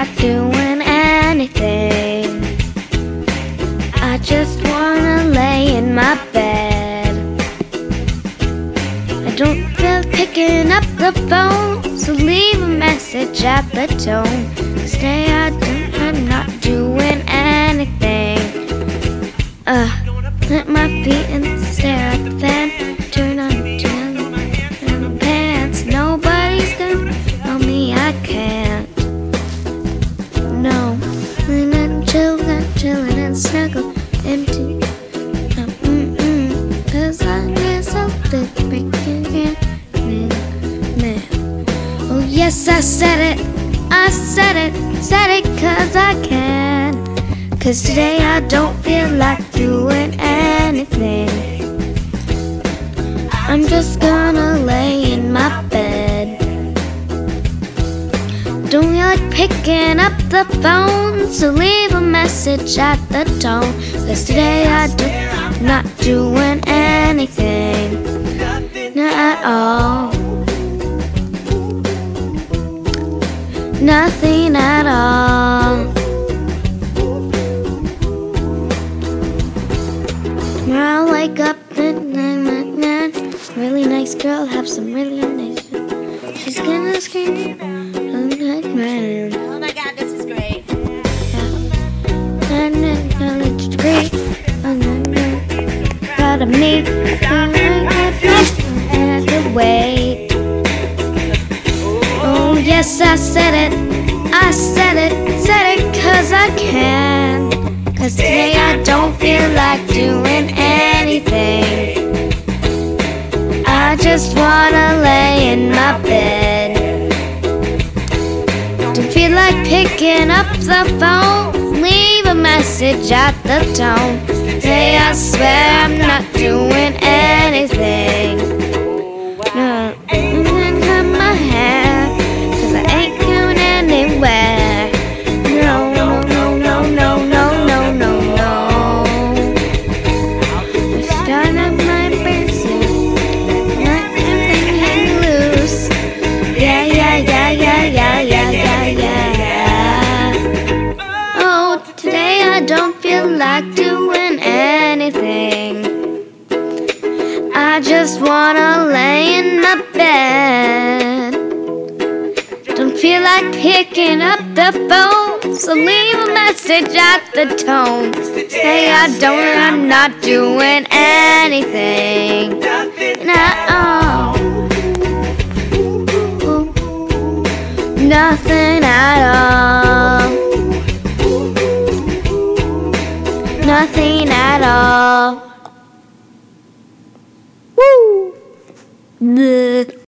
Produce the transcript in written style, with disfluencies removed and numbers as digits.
not doing anything. I just wanna lay in my bed. I don't feel picking up the phone, so leave a message at the tone. 'Cause today I'm not doing anything. Put my feet and stare at the fan. Turn on the pants. Nobody's gonna tell me I can't. No, and chillin' and snuggle, empty. 'Cause I guess I'll be breaking man. Oh yes, I said it 'cause I can. 'Cause today I don't feel like doing anything. I'm just gonna lay in my bed. Don't feel like picking up the phone, so leave a message at the tone. 'Cause today I'm not doing anything. Not at all. Nothing at all. I'll wake up and really nice girl, have some really nice. She's gonna scream, man. Oh my God, this is great. And then college degree, and then proud of me. I had to wait. Oh yes, I said it 'cause I can. 'Cause today I don't feel like doing anything. I just wanna lay in my bed. Don't feel like picking up the phone, leave a message at the tone. Today I swear I'm not doing anything. No, and then cut my hair, 'cause I ain't going anywhere. No. Start up my braces, let everything hang loose. Yeah. Oh, today I don't feel like doing anything. I just wanna lay in my bed. Don't feel like picking up the phone, so leave a message at the tone. Say I'm not doing anything. Not all. Nothing at all. Nothing at all. Woo! Bleh.